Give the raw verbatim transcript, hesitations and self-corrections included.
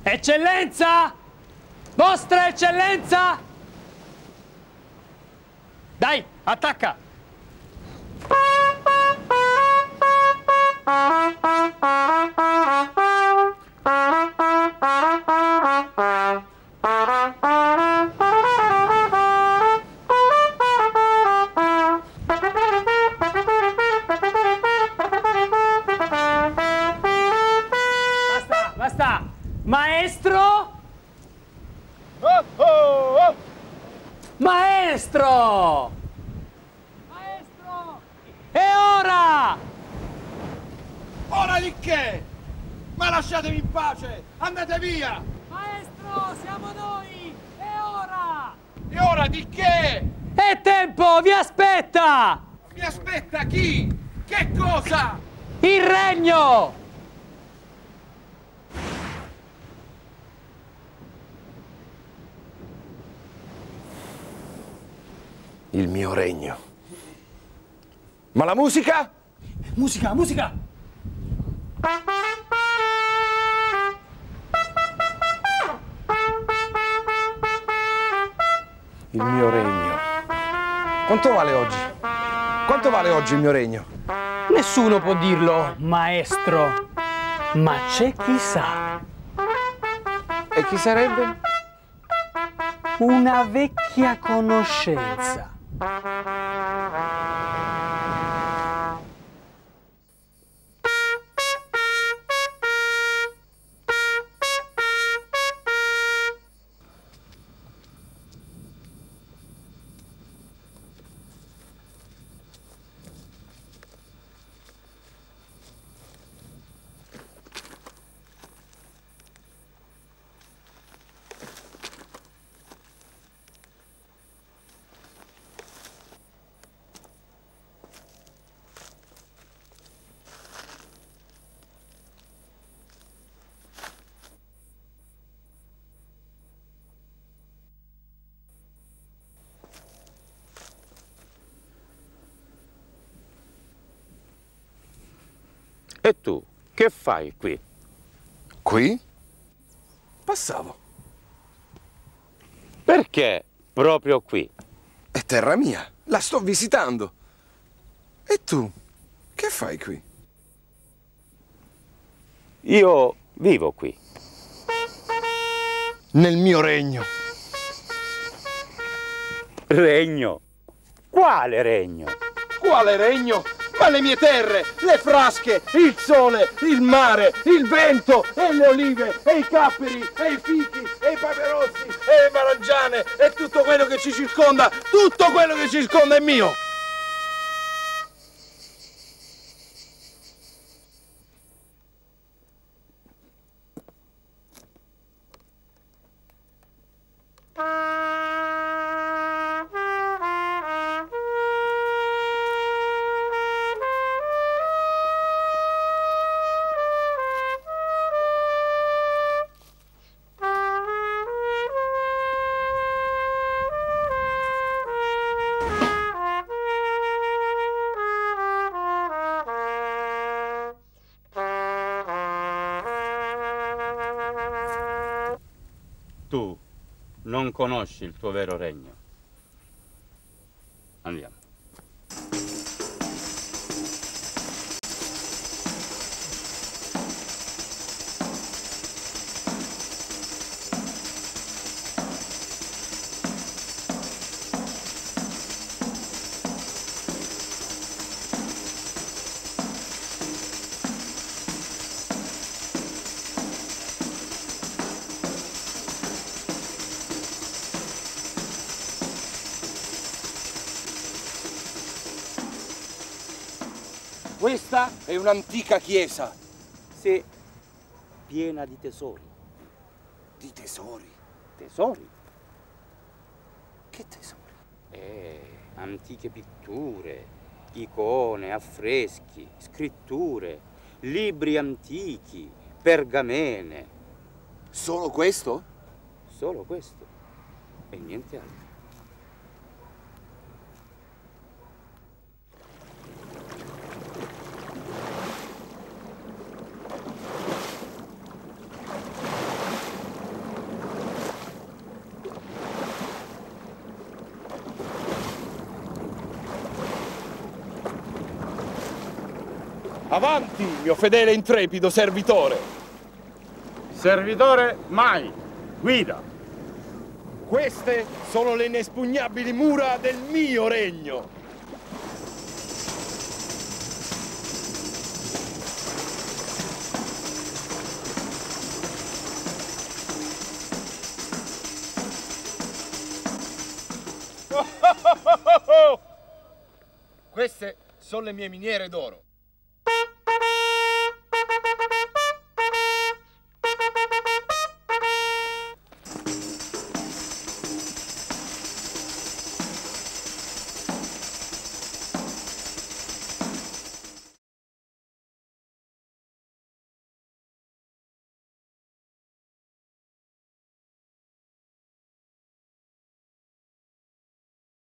Eccellenza! Vostra Eccellenza! Dai, attacca! Basta, basta! Maestro! Oh, oh, oh. Maestro! Maestro! E ora? Ora di che? Ma lasciatemi in pace! Andate via! Maestro, siamo noi! E ora? E ora di che? È tempo, vi aspetta! Mi aspetta chi? Che cosa? Il regno! Il mio regno. Ma la musica? Musica, musica! Il mio regno. Quanto vale oggi? Quanto vale oggi il mio regno? Nessuno può dirlo, maestro, ma c'è chi sa. E chi sarebbe? Una vecchia conoscenza. E tu, che fai qui? Qui? Passavo. Perché proprio qui? È terra mia, la sto visitando. E tu, che fai qui? Io vivo qui. Nel mio regno. Regno? Quale regno? Quale regno? Ma le mie terre, le frasche, il sole, il mare, il vento, e le olive, e i capperi, e i fichi, e i paperossi, e le marangiane, e tutto quello che ci circonda, tutto quello che ci circonda è mio! Tu non conosci il tuo vero regno. Andiamo. Questa è un'antica chiesa. Sì, piena di tesori. Di tesori? Tesori? Che tesori? Eh, antiche pitture, icone, affreschi, scritture, libri antichi, pergamene. Solo questo? Solo questo e niente altro. Avanti, mio fedele e intrepido servitore! Servitore mai, guida! Queste sono le inespugnabili mura del mio regno! Queste sono le mie miniere d'oro.